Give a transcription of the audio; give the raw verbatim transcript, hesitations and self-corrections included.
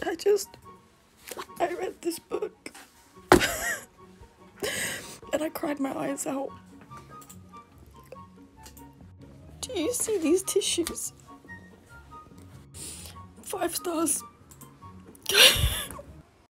I just, I read this book and I cried my eyes out. Do you see these tissues? Five stars.